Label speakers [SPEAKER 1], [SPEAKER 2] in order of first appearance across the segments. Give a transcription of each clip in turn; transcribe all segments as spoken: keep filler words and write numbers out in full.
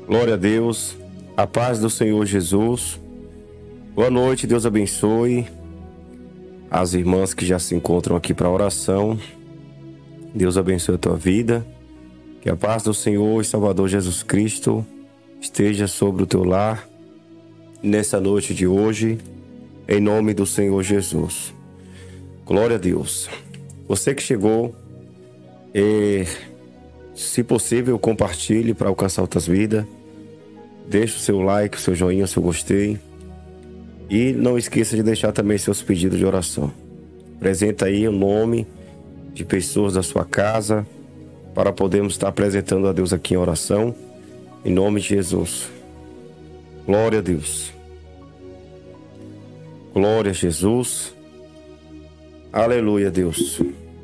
[SPEAKER 1] Glória a Deus, a paz do Senhor Jesus. Boa noite, Deus abençoe as irmãs que já se encontram aqui para oração. Deus abençoe a tua vida. Que a paz do Senhor e Salvador Jesus Cristo esteja sobre o teu lar nessa noite de hoje, em nome do Senhor Jesus. Glória a Deus. Você que chegou, e, se possível, compartilhe para alcançar outras vidas. Deixe o seu like, o seu joinha, o seu gostei. E não esqueça de deixar também seus pedidos de oração. Apresenta aí o nome de pessoas da sua casa para podermos estar apresentando a Deus aqui em oração. Em nome de Jesus. Glória a Deus. Glória a Jesus. Aleluia, Deus.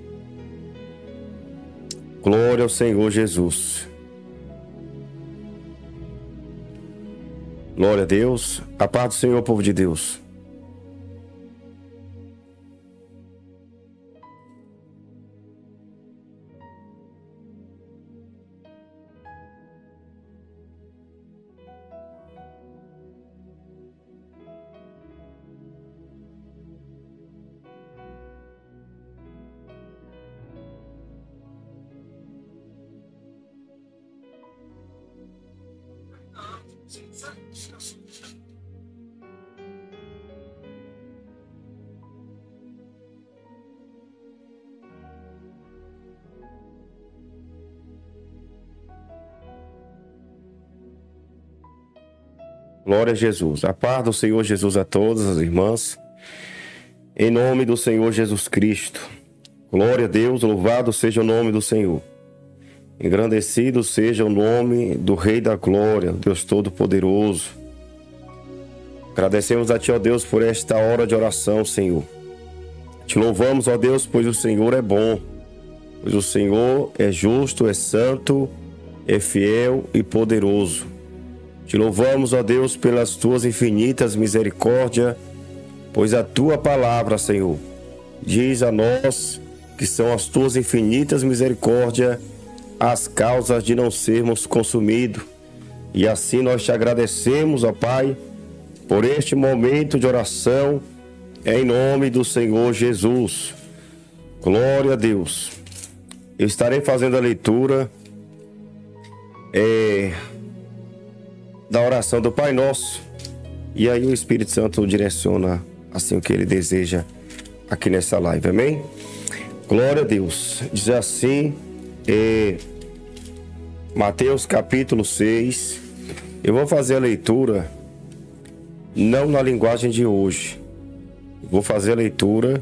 [SPEAKER 1] Glória ao Senhor Jesus. Glória a Deus. A paz do Senhor, povo de Deus. Glória a Jesus. A paz do Senhor Jesus a todas as irmãs. Em nome do Senhor Jesus Cristo. Glória a Deus, louvado seja o nome do Senhor. Engrandecido seja o nome do Rei da Glória, Deus Todo-Poderoso. Agradecemos a Ti, ó Deus, por esta hora de oração, Senhor. Te louvamos, ó Deus, pois o Senhor é bom. Pois o Senhor é justo, é santo, é fiel e poderoso. Te louvamos, ó Deus, pelas Tuas infinitas misericórdias, pois a Tua palavra, Senhor, diz a nós que são as Tuas infinitas misericórdias as causas de não sermos consumidos. E assim nós Te agradecemos, ó Pai, por este momento de oração, em nome do Senhor Jesus. Glória a Deus. Eu estarei fazendo a leitura é, da oração do Pai Nosso, e aí o Espírito Santo direciona assim o que Ele deseja aqui nessa live, amém? Glória a Deus. Diz assim, é, Mateus capítulo seis, eu vou fazer a leitura não na linguagem de hoje, vou fazer a leitura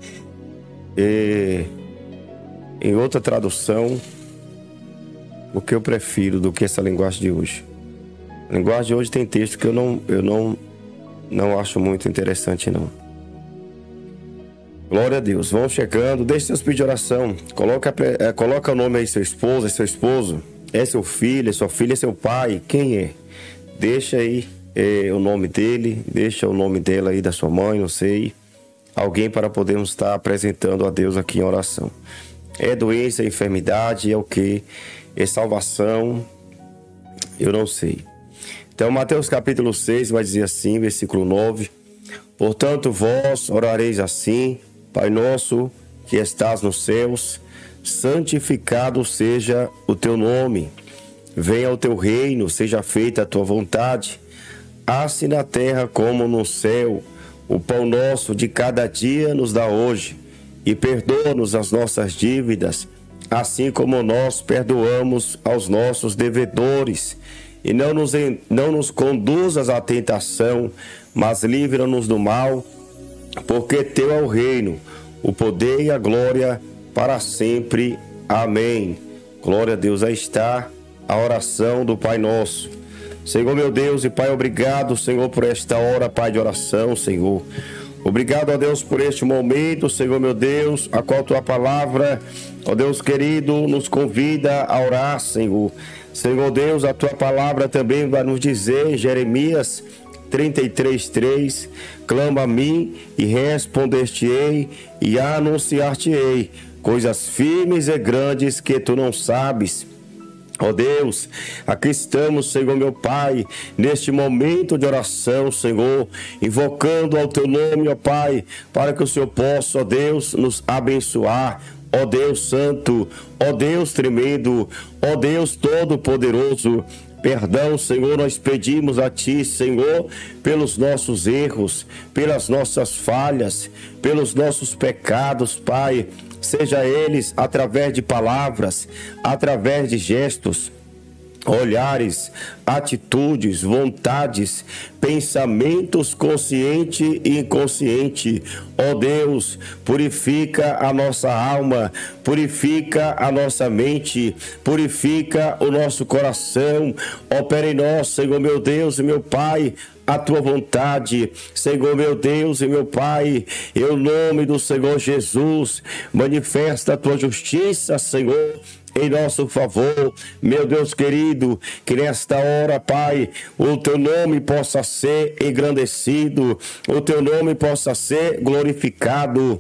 [SPEAKER 1] é, em outra tradução, o que eu prefiro do que essa linguagem de hoje. A linguagem de hoje tem texto que eu não, eu não, não acho muito interessante, não. Glória a Deus. Vão chegando. Deixe seus pedidos de oração. Coloca, é, coloca o nome aí, seu esposo, é seu esposo. É seu filho, é sua filha, é seu pai. Quem é? Deixa aí é, o nome dele. Deixa o nome dela aí, da sua mãe, não sei. Alguém para podermos estar apresentando a Deus aqui em oração. É doença, é enfermidade, é o que? É salvação. Eu não sei. Então, Mateus capítulo seis vai dizer assim, versículo nove. Portanto, vós orareis assim: Pai nosso que estás nos céus, santificado seja o teu nome. Venha o teu reino, seja feita a tua vontade, assim na terra como no céu. O pão nosso de cada dia nos dá hoje, e perdoa-nos as nossas dívidas, assim como nós perdoamos aos nossos devedores. E não nos, não nos conduzas à tentação, mas livra-nos do mal, porque teu é o reino, o poder e a glória para sempre. Amém. Glória a Deus. Aí está a oração do Pai Nosso. Senhor meu Deus e Pai, obrigado, Senhor, por esta hora, Pai, de oração, Senhor. Obrigado, ó Deus, por este momento, Senhor meu Deus, a qual tua palavra, ó Deus querido, nos convida a orar, Senhor. Senhor Deus, a tua palavra também vai nos dizer em Jeremias trinta e três, três, clama a mim e responder-te-ei e anunciar-te-ei coisas firmes e grandes que tu não sabes. Ó Deus, aqui estamos, Senhor meu Pai, neste momento de oração, Senhor, invocando ao Teu nome, ó Pai, para que o Senhor possa, ó Deus, nos abençoar. Ó Deus Santo, ó Deus tremendo, ó Deus Todo-Poderoso, perdão, Senhor, nós pedimos a Ti, Senhor, pelos nossos erros, pelas nossas falhas, pelos nossos pecados, Pai, seja eles através de palavras, através de gestos, olhares, atitudes, vontades, pensamentos consciente e inconsciente. Ó Deus, purifica a nossa alma, purifica a nossa mente, purifica o nosso coração. Opera em nós, Senhor meu Deus e meu Pai, a Tua vontade, Senhor meu Deus e meu Pai, em nome do Senhor Jesus, manifesta a Tua justiça, Senhor, em nosso favor, meu Deus querido, que nesta hora, Pai, o Teu nome possa ser engrandecido, o Teu nome possa ser glorificado.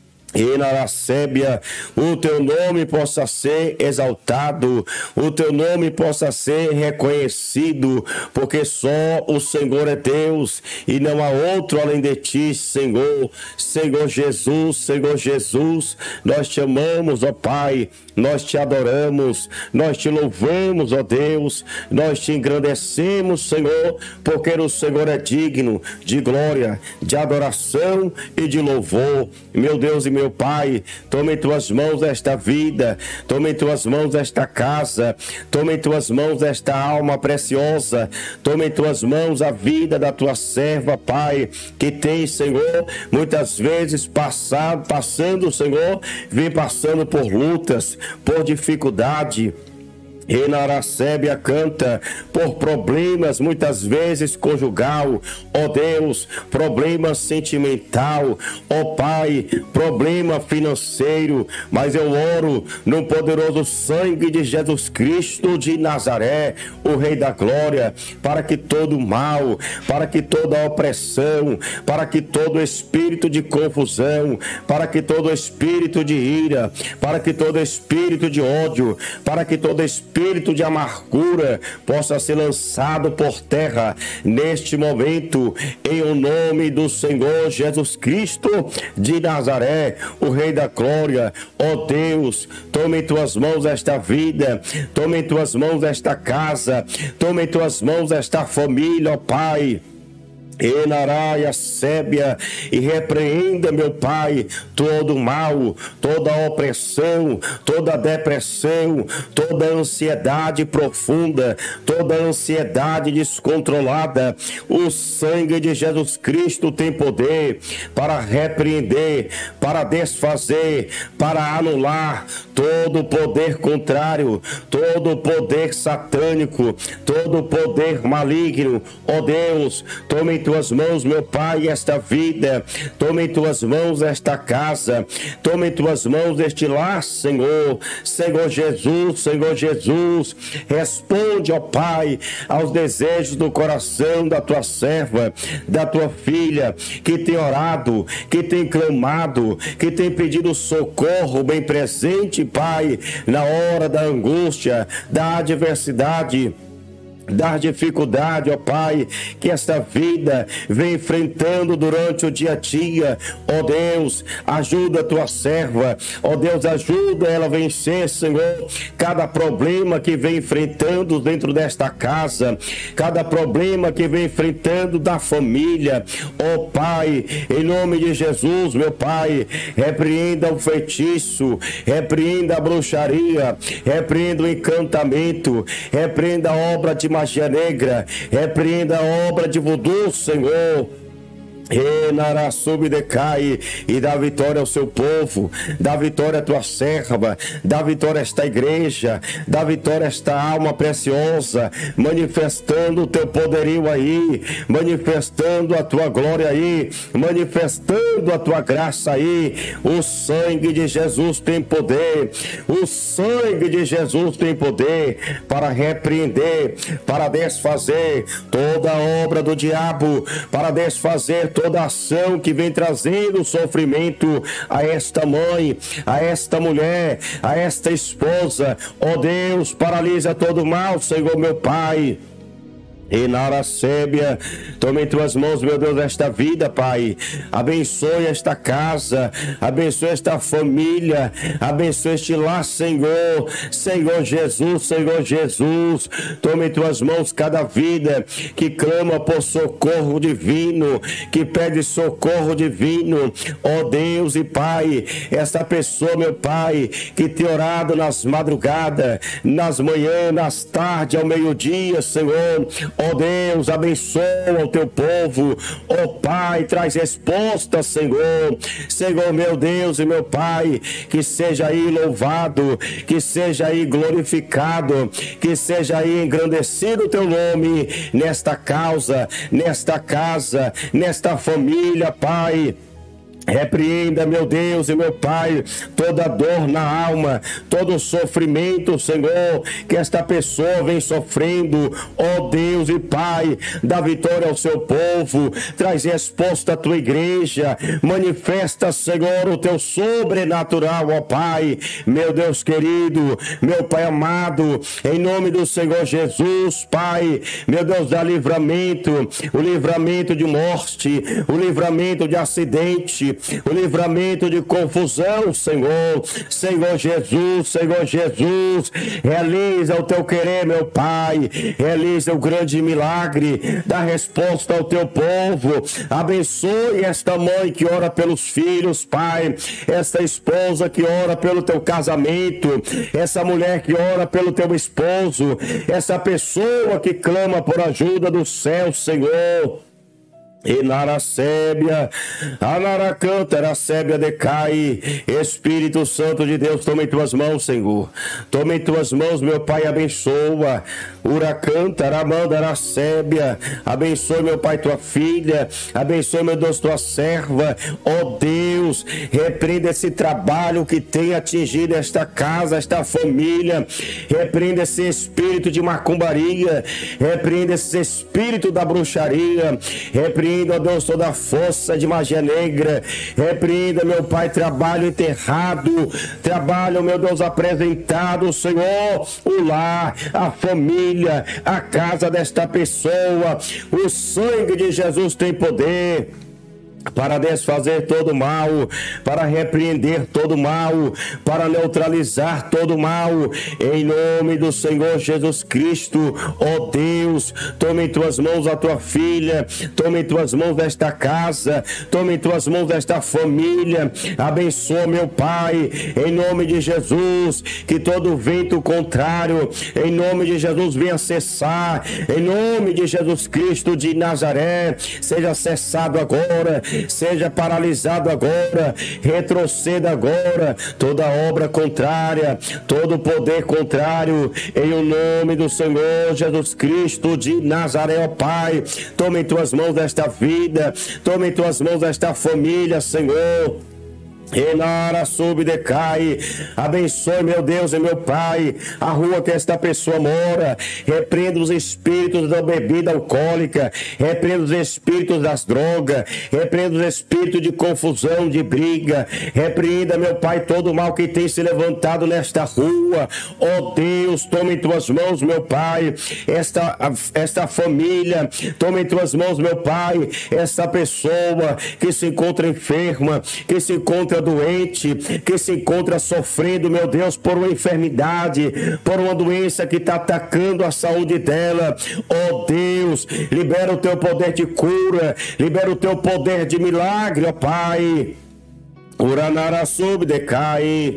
[SPEAKER 1] E na Aracébia, o Teu nome possa ser exaltado, o Teu nome possa ser reconhecido, porque só o Senhor é Deus e não há outro além de Ti, Senhor. Senhor Jesus, Senhor Jesus, nós Te amamos, ó Pai, nós Te adoramos, nós Te louvamos, ó Deus, nós Te engrandecemos, Senhor, porque o Senhor é digno de glória, de adoração e de louvor. Meu Deus e meu Pai, tome em Tuas mãos esta vida, tome em Tuas mãos esta casa, tome em Tuas mãos esta alma preciosa, tome em Tuas mãos a vida da Tua serva, Pai, que tem, Senhor, muitas vezes passado, passando, Senhor, vem passando por lutas, por dificuldade. E na Aracébia canta por problemas muitas vezes conjugal, ó Deus, problema sentimental, ó Pai, problema financeiro, mas eu oro no poderoso sangue de Jesus Cristo de Nazaré, o Rei da Glória, para que todo mal, para que toda opressão, para que todo espírito de confusão, para que todo espírito de ira, para que todo espírito de ódio, para que todo espírito espírito de amargura possa ser lançado por terra neste momento, em o nome do Senhor Jesus Cristo de Nazaré, o Rei da Glória. Ó Deus, tome em Tuas mãos esta vida, tome em Tuas mãos esta casa, tome em Tuas mãos esta família, ó Pai. Enaraia Sébia, e repreenda, meu Pai, todo mal, toda opressão, toda depressão, toda ansiedade profunda, toda ansiedade descontrolada. O sangue de Jesus Cristo tem poder para repreender, para desfazer, para anular todo poder contrário, todo poder satânico, todo poder maligno. Ó Deus, tome em Tuas mãos, meu Pai, esta vida, tome em Tuas mãos esta casa, tome em Tuas mãos este lar, Senhor. Senhor Jesus, Senhor Jesus, responde, ó Pai, aos desejos do coração da Tua serva, da Tua filha, que tem orado, que tem clamado, que tem pedido socorro bem presente, Pai, na hora da angústia, da adversidade, da dificuldade, ó Pai, que esta vida vem enfrentando durante o dia a dia. Ó Deus, ajuda a Tua serva, ó Deus, ajuda ela a vencer, Senhor, cada problema que vem enfrentando dentro desta casa, cada problema que vem enfrentando da família. Ó Pai, em nome de Jesus, meu Pai, repreenda o feitiço, repreenda a bruxaria, repreenda o encantamento, repreenda a obra de magia negra, repreenda a obra de voodoo, Senhor. Decai, e dá vitória ao Seu povo, dá vitória à Tua serva, dá vitória a esta igreja, dá vitória a esta alma preciosa, manifestando o Teu poderio aí, manifestando a Tua glória aí, manifestando a Tua graça aí. O sangue de Jesus tem poder, o sangue de Jesus tem poder para repreender, para desfazer toda a obra do diabo, para desfazer toda toda ação que vem trazendo sofrimento a esta mãe, a esta mulher, a esta esposa. Ó Deus, paralisa todo mal, Senhor meu Pai. E na Aracébia, tome em tuas mãos, meu Deus, esta vida, Pai. Abençoe esta casa, abençoe esta família, abençoe este lar, Senhor. Senhor Jesus, Senhor Jesus, tome em tuas mãos cada vida que clama por socorro divino, que pede socorro divino. Ó Deus e Pai, esta pessoa, meu Pai, que tem orado nas madrugadas, nas manhãs, nas tardes, ao meio-dia, Senhor. Ó Deus, abençoa o teu povo. Ó Pai, traz resposta, Senhor. Senhor, meu Deus e meu Pai, que seja aí louvado, que seja aí glorificado, que seja aí engrandecido o teu nome nesta causa, nesta casa, nesta família, Pai. Repreenda, meu Deus e meu Pai, toda dor na alma, todo sofrimento, Senhor, que esta pessoa vem sofrendo. Ó Deus e Pai, dá vitória ao seu povo, traz resposta à tua igreja, manifesta, Senhor, o teu sobrenatural, ó Pai, meu Deus querido, meu Pai amado, em nome do Senhor Jesus, Pai, meu Deus, dá livramento, o livramento de morte, o livramento de acidente, o livramento de confusão, Senhor. Senhor Jesus, Senhor Jesus, realiza o teu querer, meu Pai, realiza o grande milagre, dá resposta ao teu povo. Abençoe esta mãe que ora pelos filhos, Pai, esta esposa que ora pelo teu casamento, essa mulher que ora pelo teu esposo, essa pessoa que clama por ajuda do céu, Senhor. E na Aracébia, a Naracanta, Aracébia decai. Espírito Santo de Deus, toma em tuas mãos, Senhor. Toma em tuas mãos, meu Pai, abençoa. Uracanta, Aramanda, Aracébia. Abençoe, meu Pai, tua filha. Abençoe, meu Deus, tua serva. Ó Deus, repreenda esse trabalho que tem atingido esta casa, esta família. Repreenda esse espírito de macumbaria. Repreenda esse espírito da bruxaria. Repreenda, ó Deus, toda a força de magia negra. Repreenda, meu Pai, trabalho enterrado, trabalho, meu Deus, apresentado, Senhor, o lar, a família, a casa desta pessoa. O sangue de Jesus tem poder para desfazer todo mal, para repreender todo mal, para neutralizar todo mal, em nome do Senhor Jesus Cristo. Ó Deus, tome em tuas mãos a tua filha, tome em tuas mãos esta casa, tome em tuas mãos esta família, abençoa, meu Pai, em nome de Jesus, que todo vento contrário, em nome de Jesus, venha cessar, em nome de Jesus Cristo de Nazaré, seja cessado agora, seja paralisado agora, retroceda agora toda obra contrária, todo poder contrário, em o nome do Senhor Jesus Cristo de Nazaré, ó Pai. Tome em tuas mãos esta vida, tome em tuas mãos esta família, Senhor. Enara sub decai, abençoe, meu Deus e meu Pai, a rua que esta pessoa mora. Repreenda os espíritos da bebida alcoólica, repreenda os espíritos das drogas, repreenda os espíritos de confusão, de briga. Repreenda, meu Pai, todo o mal que tem se levantado nesta rua. Ó Deus, tome em tuas mãos, meu Pai, esta, esta família, tome em tuas mãos, meu Pai, esta pessoa que se encontra enferma, que se encontra doente, que se encontra sofrendo, meu Deus, por uma enfermidade, por uma doença que está atacando a saúde dela. Ó Deus, libera o teu poder de cura, libera o teu poder de milagre, ó Pai. Uranara sub decai.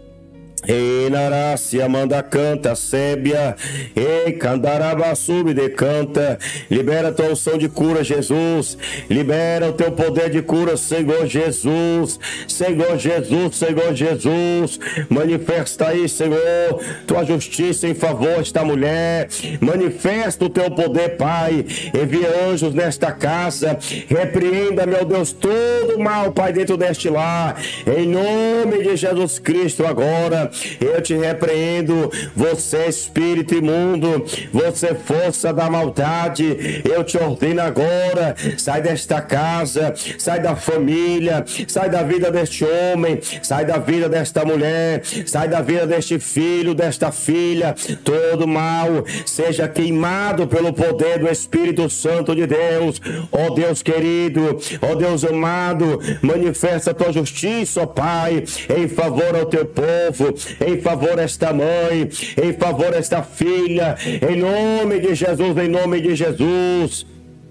[SPEAKER 1] E Narácia manda canta, Sébia, e Candaraba sub decanta. Libera a tua unção de cura, Jesus. Libera o teu poder de cura, Senhor Jesus. Senhor Jesus, Senhor Jesus. Manifesta aí, Senhor, tua justiça em favor desta mulher. Manifesta o teu poder, Pai. Envia anjos nesta casa. Repreenda, meu Deus, todo mal, Pai, dentro deste lar. Em nome de Jesus Cristo agora. agora. Eu te repreendo, você espírito imundo, você força da maldade. Eu te ordeno agora, sai desta casa, sai da família, sai da vida deste homem, sai da vida desta mulher, sai da vida deste filho, desta filha. Todo mal seja queimado pelo poder do Espírito Santo de Deus. Ó Deus querido, ó Deus amado, manifesta a tua justiça, ó Pai, em favor ao teu povo, em favor desta mãe, em favor desta filha, em nome de Jesus, em nome de Jesus.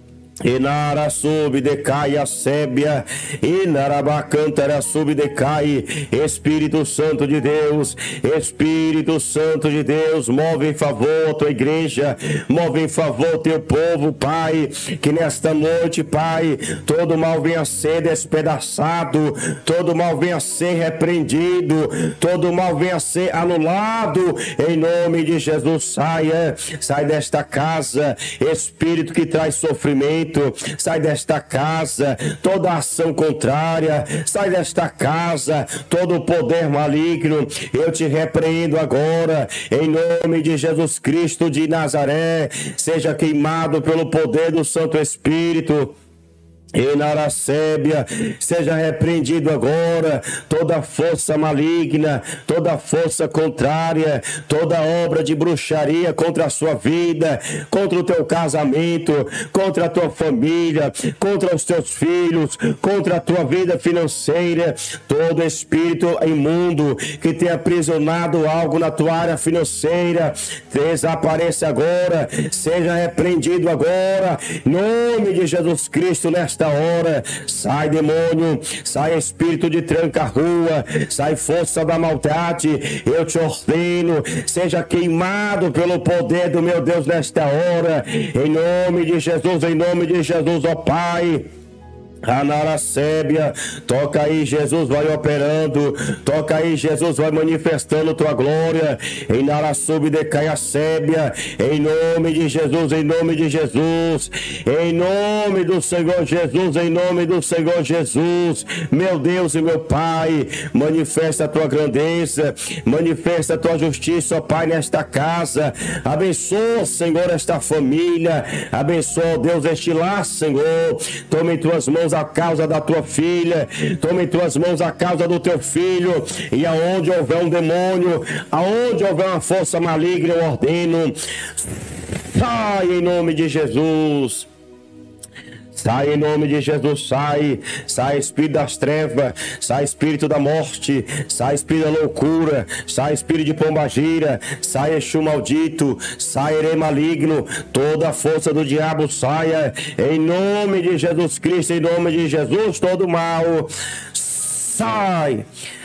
[SPEAKER 1] Inara sub decai a sébia, Inarabacantara sub decai. Espírito Santo de Deus, Espírito Santo de Deus, move em favor a tua igreja, move em favor o teu povo, Pai, que nesta noite, Pai, todo mal venha a ser despedaçado, todo mal venha a ser repreendido, todo mal venha a ser anulado, em nome de Jesus. Saia, sai desta casa, Espírito que traz sofrimento, sai desta casa toda ação contrária, sai desta casa todo o poder maligno. Eu te repreendo agora, em nome de Jesus Cristo de Nazaré. Seja queimado pelo poder do Santo Espírito. E na Aracébia, seja repreendido agora toda força maligna, toda força contrária, toda obra de bruxaria contra a sua vida, contra o teu casamento, contra a tua família, contra os teus filhos, contra a tua vida financeira. Todo espírito imundo que tenha aprisionado algo na tua área financeira, desapareça agora, seja repreendido agora, em nome de Jesus Cristo. Nesta hora, sai demônio, sai espírito de tranca-rua, sai força da maldade. Eu te ordeno, seja queimado pelo poder do meu Deus nesta hora, em nome de Jesus, em nome de Jesus, ó Pai. Anaracébia, toca aí, Jesus vai operando, toca aí, Jesus vai manifestando tua glória. Em Narasub decai a sébia, em nome de Jesus, em nome de Jesus, em nome do Senhor Jesus, em nome do Senhor Jesus. Meu Deus e meu Pai, manifesta a tua grandeza, manifesta a tua justiça, ó Pai, nesta casa. Abençoa, Senhor, esta família, abençoa, ó Deus, este lar, Senhor. Toma em tuas mãos a causa da tua filha, toma em tuas mãos a causa do teu filho, e aonde houver um demônio, aonde houver uma força maligna, eu ordeno, sai em nome de Jesus. Sai em nome de Jesus, sai, sai espírito das trevas, sai espírito da morte, sai espírito da loucura, sai espírito de pombagira, sai Exu maldito, sai herê maligno, toda a força do diabo saia, em nome de Jesus Cristo, em nome de Jesus, todo mal, sai,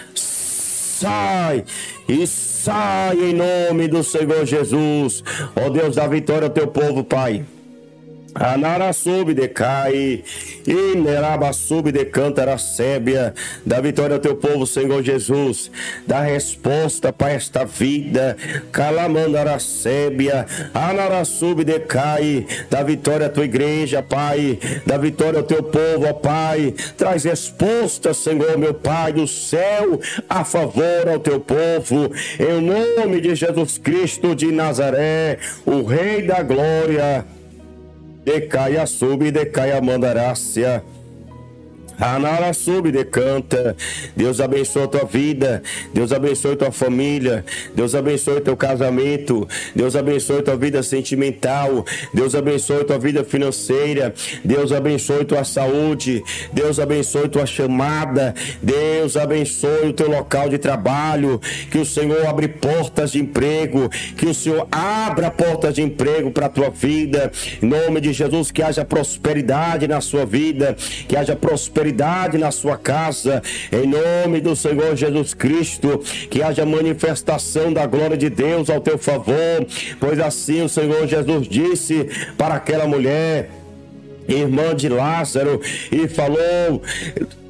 [SPEAKER 1] sai, e sai em nome do Senhor Jesus. Ó Deus, dá vitória ao teu povo, Pai. Anara sub decai, Ineraba sub decanta a sébia. Dá vitória ao teu povo, Senhor Jesus. Dá resposta para esta vida. Calamandara sébia, Anara sub decai. Dá vitória à tua igreja, Pai. Dá vitória ao teu povo, ó Pai. Traz resposta, Senhor, meu Pai, do céu a favor ao teu povo. Em nome de Jesus Cristo de Nazaré, o Rei da Glória. Decai a sub, decai a mandarácia. Anara sub decanta. Deus abençoe a tua vida, Deus abençoe a tua família, Deus abençoe o teu casamento, Deus abençoe a tua vida sentimental, Deus abençoe a tua vida financeira, Deus abençoe a tua saúde, Deus abençoe a tua chamada, Deus abençoe o teu local de trabalho. Que o Senhor abre portas de emprego, que o Senhor abra portas de emprego para a tua vida, em nome de Jesus. Que haja prosperidade na sua vida, que haja prosperidade na sua casa, em nome do Senhor Jesus Cristo. Que haja manifestação da glória de Deus ao teu favor, pois assim o Senhor Jesus disse para aquela mulher, irmã de Lázaro, e falou: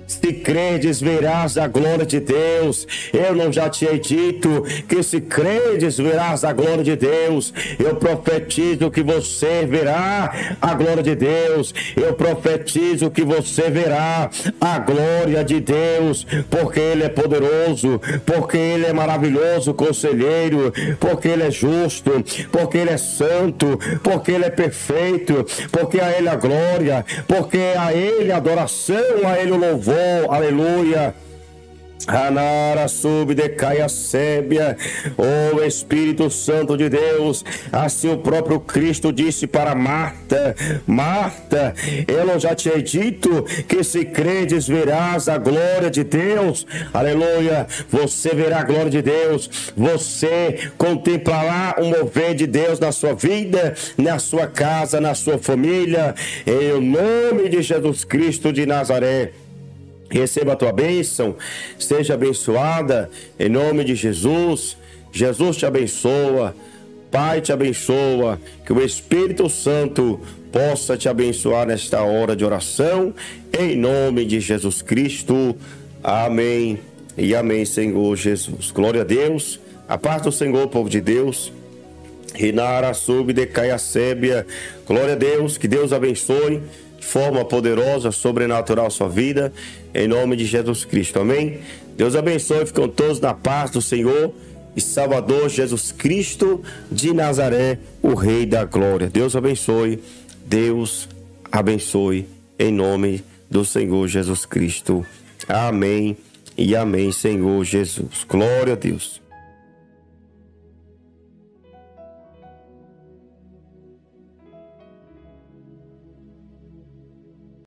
[SPEAKER 1] Se credes, verás a glória de Deus. Eu não já te hei dito que se credes, verás a glória de Deus. Eu profetizo que você verá a glória de Deus. Eu profetizo que você verá a glória de Deus, porque Ele é poderoso, porque Ele é maravilhoso conselheiro, porque Ele é justo, porque Ele é santo, porque Ele é perfeito, porque a Ele a glória, porque a Ele a adoração, a Ele o louvor. Aleluia. Anara sub decaia sébia, o Espírito Santo de Deus. Assim o próprio Cristo disse para Marta: Marta, eu não já te hei dito que se credes verás a glória de Deus. Aleluia. Você verá a glória de Deus, você contemplará o mover de Deus na sua vida, na sua casa, na sua família, em nome de Jesus Cristo de Nazaré. Receba a tua bênção, seja abençoada, em nome de Jesus. Jesus te abençoa, Pai te abençoa, que o Espírito Santo possa te abençoar nesta hora de oração, em nome de Jesus Cristo. Amém e amém, Senhor Jesus. Glória a Deus, a paz do Senhor, povo de Deus. Rinara sub decaia sébia. Glória a Deus, que Deus abençoe de forma poderosa, sobrenatural a sua vida, em nome de Jesus Cristo, amém? Deus abençoe, ficam todos na paz do Senhor e Salvador Jesus Cristo de Nazaré, o Rei da Glória. Deus abençoe, Deus abençoe, em nome do Senhor Jesus Cristo, amém e amém, Senhor Jesus. Glória a Deus.